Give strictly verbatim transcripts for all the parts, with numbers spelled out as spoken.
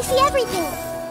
see everything.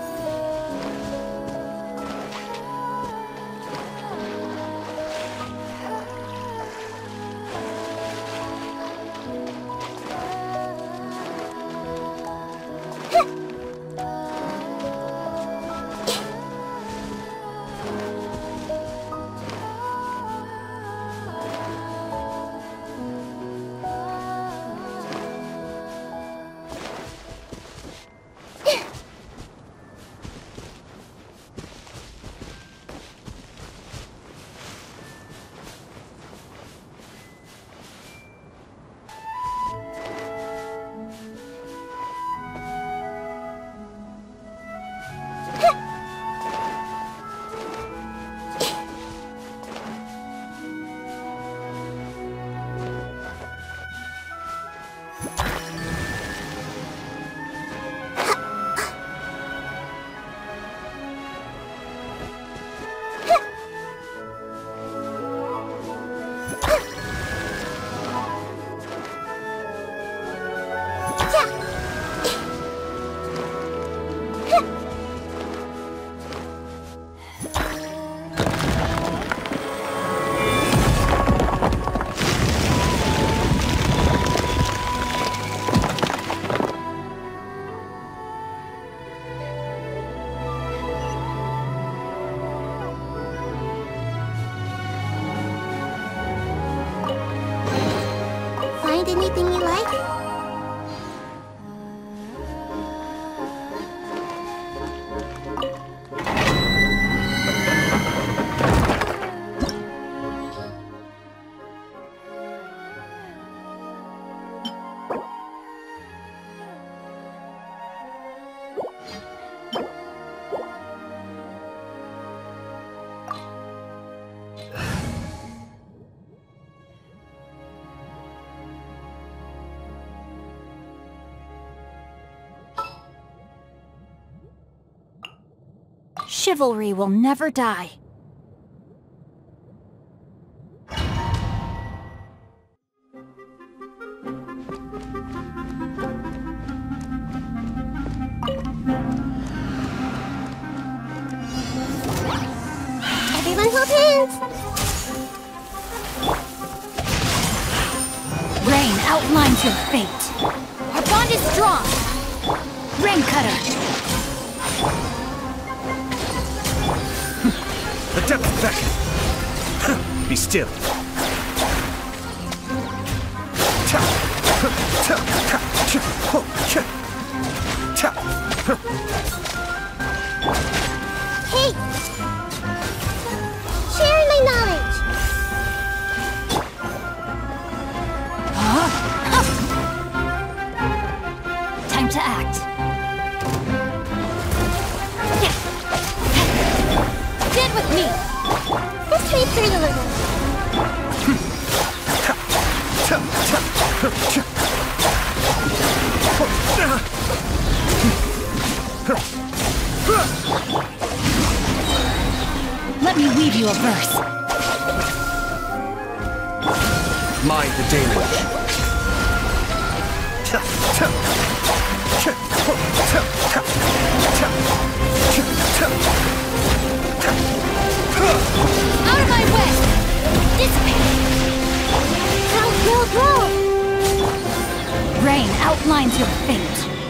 Anything you like? Chivalry will never die. Everyone hold hands! Rain outlines your fate. Our bond is strong. Rain Cutter. The depth beckon. Be still. Hey! Sharing my knowledge! Huh? Time to act. Stand with me! Let's trade through a little. Let me weave you a verse. Mind the deluge. Out of my way! Dissipate! Roll, roll, roll! Rain outlines your fate.